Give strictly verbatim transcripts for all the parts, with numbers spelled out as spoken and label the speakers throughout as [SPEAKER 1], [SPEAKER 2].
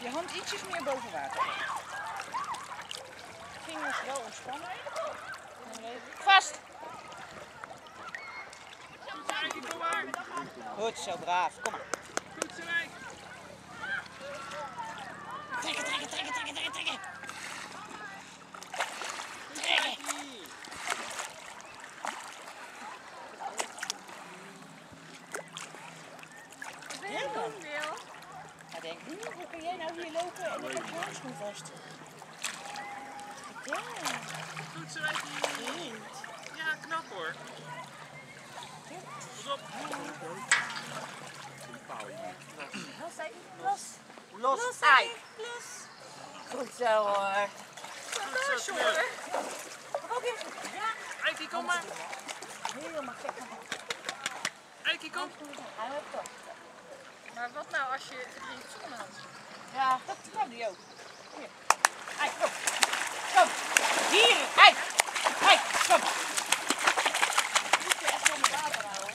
[SPEAKER 1] je hand ietsjes meer boven water. Vingers wel ontspannen. Vast!
[SPEAKER 2] Kom maar.
[SPEAKER 1] Goed zo, braaf. Kom maar.
[SPEAKER 2] Goed zo, Rijk.
[SPEAKER 1] Trekken, trekken, trekken, trekken, trekken, trekken. Trekken.
[SPEAKER 3] Wat ben je aan het doen, Wil?
[SPEAKER 1] Hij denkt, hm, hoe kun jij nou hier lopen en ik heb je handschoen vast? Ja.
[SPEAKER 2] Goed zo, Rijk. Ja, knap hoor. Pas op.
[SPEAKER 3] Los, Eik. Los.
[SPEAKER 1] Los,
[SPEAKER 3] Los,
[SPEAKER 1] Eik.
[SPEAKER 3] Eik. Los.
[SPEAKER 1] Goed zo hoor.
[SPEAKER 3] Los, hoor.
[SPEAKER 1] Ook even. Ja.
[SPEAKER 2] Eikie, kom maar.
[SPEAKER 1] Helemaal gek.
[SPEAKER 2] Eikie, kom.
[SPEAKER 1] Hij heeft toch.
[SPEAKER 3] Maar wat nou als je het drinkt zonder handschoen?
[SPEAKER 1] Ja, dat kan die ook. Hier. Eik, kom. Kom. Hier, Eik. Eik, kom. Moet je echt onder water houden.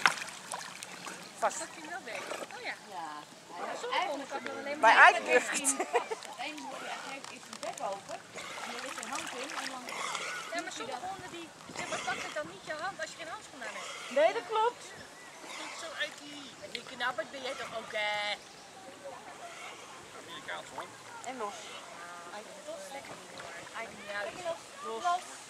[SPEAKER 1] Vast.
[SPEAKER 3] Dat ging wel beter. Oh ja.
[SPEAKER 1] Ja.
[SPEAKER 3] Sommige honden kan ik dan alleen
[SPEAKER 1] Bij
[SPEAKER 3] maar...
[SPEAKER 1] Eik durft het.
[SPEAKER 4] Het ene hoorde heeft iets een bek open en er is een hand in en dan...
[SPEAKER 3] Ja, maar sommige honden die... Ja, maar pak het dan niet je hand als je geen handschoen aan hebt.
[SPEAKER 1] Nee, dat klopt.
[SPEAKER 2] Goed zo, Eikie.
[SPEAKER 3] En die knappert ben jij toch ook, eh...
[SPEAKER 2] Amerikaans hoor.
[SPEAKER 1] En los.
[SPEAKER 3] Eik, dat is lekker niet hoor. Eik, niet uit.
[SPEAKER 1] Los.